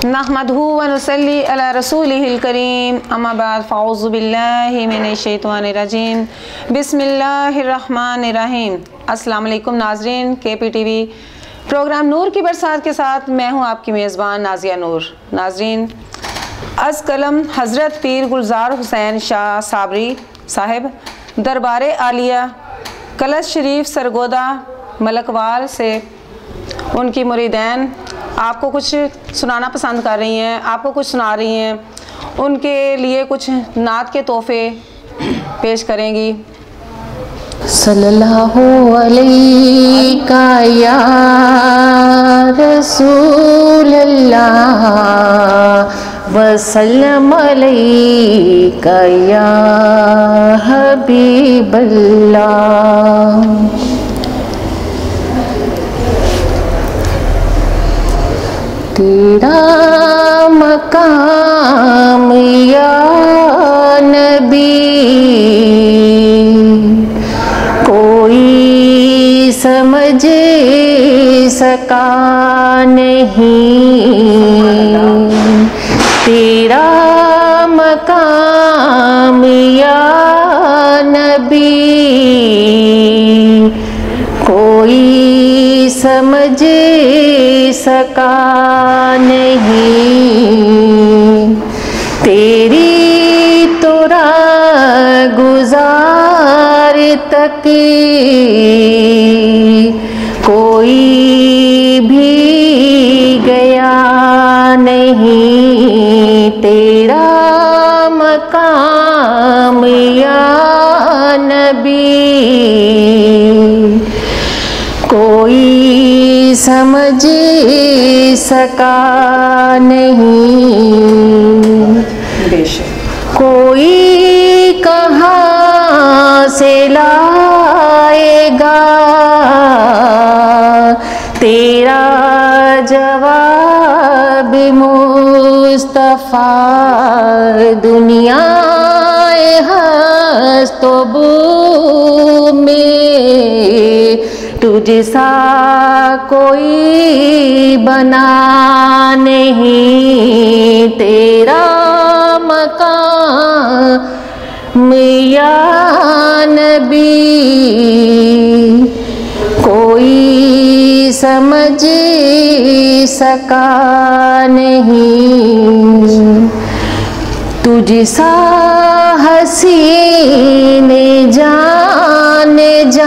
नहमदहु व नुसल्ली अला रसूलिहिल करीम अम्मा बाद फ़अऊज़ु बिल्लाहि मिनश शैतानिर रजीम बिस्मिल्लाहिर रहमानिर रहीम। अस्सलाम वालेकुम नाज़रीन, KPTV प्रोग्राम नूर की बरसात के साथ मैं हूं आपकी मेज़बान नाज़िया नूर। नाज़रीन, अज़ कलम हज़रत पीर गुलजार हुसैन शाह साबरी साहिब दरबार आलिया कलश शरीफ सरगोदा मलकवाल से उनकी मुरीदैन आपको कुछ सुनाना पसंद कर रही हैं, आपको कुछ सुना रही हैं। उनके लिए कुछ नात के तोहफे पेश करेंगी। सल्लल्लाहु अलैका या रसूल अल्लाह वसल्लम अलैका या हबीब अल्लाह। तेरा मकाम या नबी कोई समझ सका नहीं। तेरा मकाम या नबी कोई समझ सका नहीं। तेरी तो राह गुज़ार तक कोई भी गया नहीं। तेरा मकाम या नबी कोई समझ सका नहीं। कोई कहाँ से लाएगा तेरा जवाब मुस्तफ़ा। दुनिया हस्तबू में तुझसा कोई बना नहीं। तेरा मकाम या नबी कोई समझ सका नहीं। तुझसा हसीन जान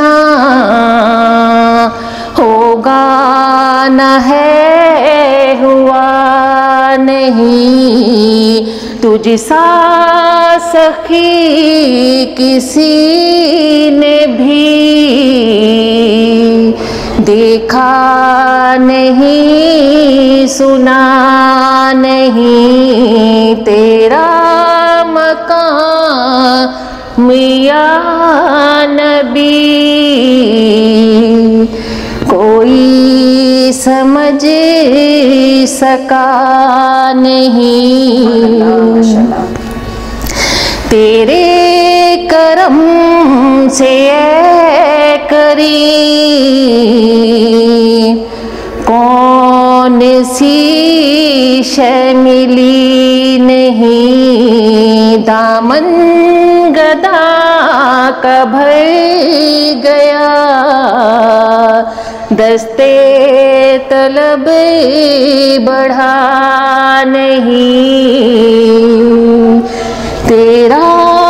होगा न है हुआ नहीं। तुझसा सखी किसी ने भी देखा नहीं सुना नहीं। तेरा मकाम या नबी कोई समझ सका नहीं। तेरे करम से करीम कौन सी शय मिली नहीं। दामन गदा का भर गया दस्ते तलब बढ़ा नहीं। तेरा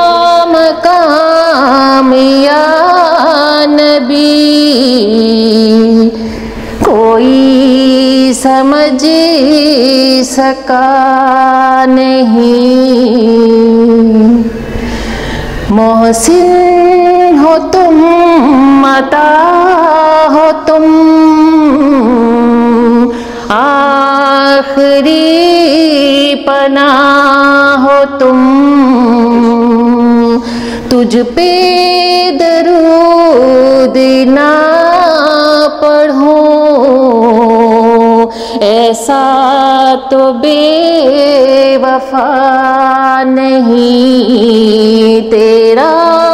मकाम या नबी कोई समझ सका नहीं। मोहसिन हो तुम अता हो तुम आखिरी पनाह हो तुम। तुझ पे दरूद ना पढ़ो ऐसा तो बेवफा नहीं। तेरा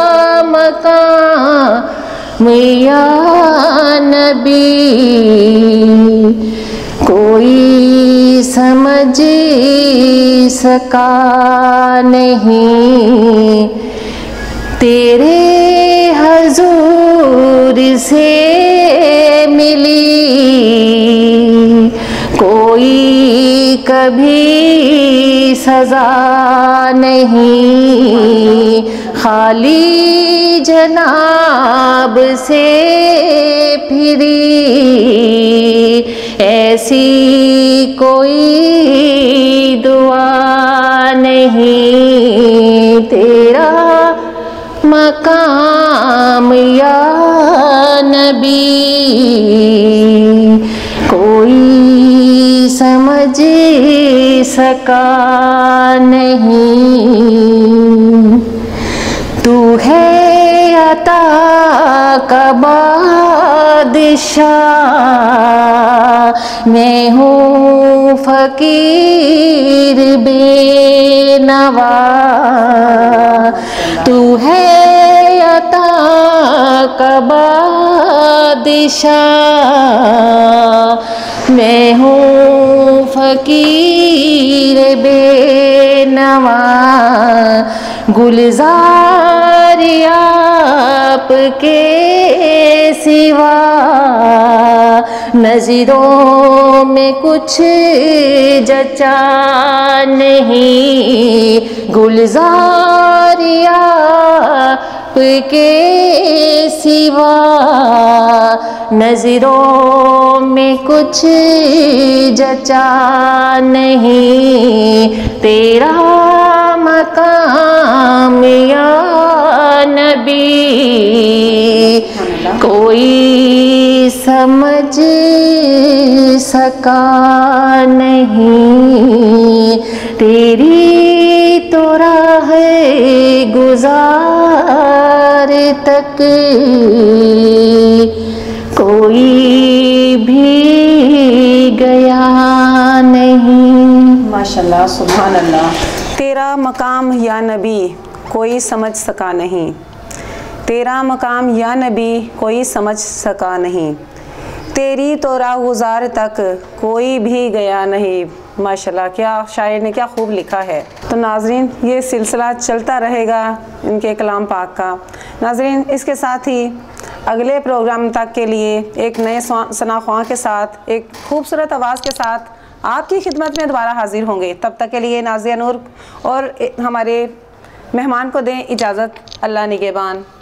मकाम या नबी कोई समझ सका नहीं, तेरे हजूर से मिली कोई कभी सजा नहीं, खाली जनाब से फिरी ऐसी कोई दुआ नहीं, तेरा मकाम या नबी कोई समझ सका नहीं। तू है अता का बादशाह, मैं हूँ फकीर बेनवा। तू है अता का बादशाह, मैं हूँ फकीर बेनवा। गुलजार आपके सिवा नज़रों में कुछ जचा नहीं, गुलजार आपके सिवा नज़रों में कुछ जचा नहीं, तेरा मकाम या नबी कोई समझ सका नहीं, तेरी तो राह गुज़ार तक कोई भी गया नहीं। माशाल्लाह, सुभान अल्लाह। तेरा मकाम या नबी कोई समझ सका नहीं, तेरा मकाम या नबी कोई समझ सका नहीं, तेरी तो राहगुज़ार तक कोई भी गया नहीं। माशाल्लाह, क्या शायर ने क्या खूब लिखा है। तो नाज़रीन, ये सिलसिला चलता रहेगा इनके कलाम पाक का। नाज़रीन, इसके साथ ही अगले प्रोग्राम तक के लिए एक नए सनाख्वां के साथ, एक खूबसूरत आवाज़ के साथ आपकी खिदमत में दोबारा हाजिर होंगे। तब तक के लिए नाज़िया नूर और हमारे मेहमान को दें इजाज़त। अल्लाह निगहबान।